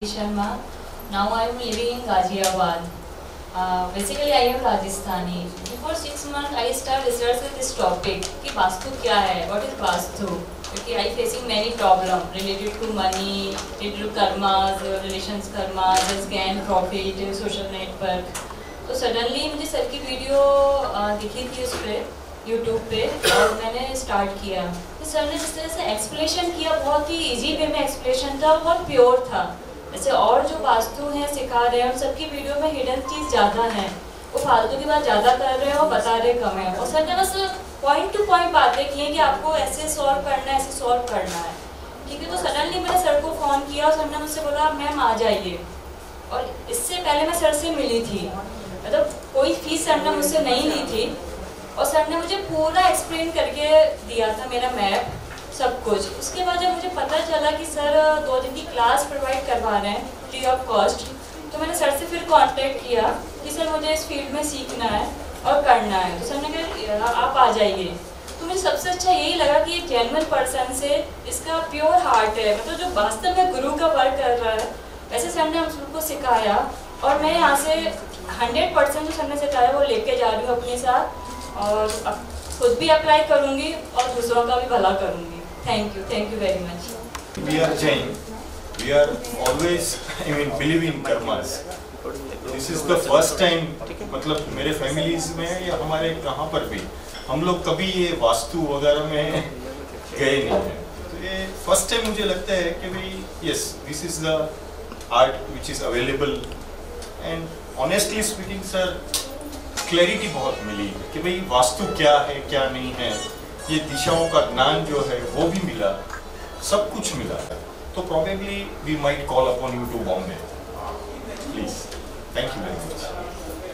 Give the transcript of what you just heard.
Sharma. Now I am living in Ghaziabad. Basically I am Rajasthani. Before 6 months I start researching this topic कि वास्तु क्या है, what is vastu? क्योंकि I facing many problem related to money, related to karmas, relations karmas, gain profit, social network. तो suddenly मुझे sir की video दिखी थी उस पर यूट्यूब पे और मैंने स्टार्ट किया। तो सर ने जिस तरह से एक्सप्लेनेशन किया बहुत ही इजी वे में एक्सप्लेनेशन था, बहुत प्योर था। जैसे और जो वास्तु हैं सिखा रहे हैं उन सबकी वीडियो में हिडन चीज़ ज़्यादा है, वो फालतू की बात ज़्यादा कर रहे हैं और बता रहे कम है। और सर ने बस पॉइंट टू पॉइंट बातें की हैं कि आपको ऐसे सॉल्व करना है, ऐसे सॉल्व करना है, ठीक है। तो सडनली मैंने सर को फ़ोन किया और सर ने मुझसे बोला मैम आ जाइए। और इससे पहले मैं सर से मिली थी, मतलब कोई फीस सर ने मुझसे नहीं ली थी और सर ने मुझे पूरा एक्सप्लेन करके दिया था, मेरा मैप सब कुछ। उसके बाद जब मुझे पता चला कि सर 2 दिन की क्लास प्रोवाइड करवा रहे हैं फ्री ऑफ कॉस्ट, तो मैंने सर से फिर कांटेक्ट किया कि सर मुझे इस फील्ड में सीखना है और करना है। तो सर ने कहा आप आ जाइए। तो मुझे सबसे अच्छा यही लगा कि एक जेन्युइन पर्सन से इसका प्योर हार्ट है, मतलब जो वास्तव में गुरु का वर्क कर रहा है, वैसे सर ने हम सबको सिखाया। और मैं यहाँ से 100% जो सर ने सिखाया वो लेके जा रही हूँ अपने साथ, और खुद भी अप्लाई करूँगी और दूसरों का भी भला करूँगी। Thank you very much. We are Jain. We are always, believe in karmas. This is the first time, मतलब मेरे फैमिलीज में या हमारे कहाँ पर भी हम लोग कभी ये वास्तु वगैरह में गए नहीं हैं। तो ये फर्स्ट टाइम मुझे लगता है कि भाई yes, this is the art which is available. And honestly speaking sir, clarity बहुत मिली कि भाई वास्तु क्या है क्या नहीं है, ये दिशाओं का ज्ञान जो है वो भी मिला, सब कुछ मिला। तो probably we might call upon you to Bombay, please. Thank you very much.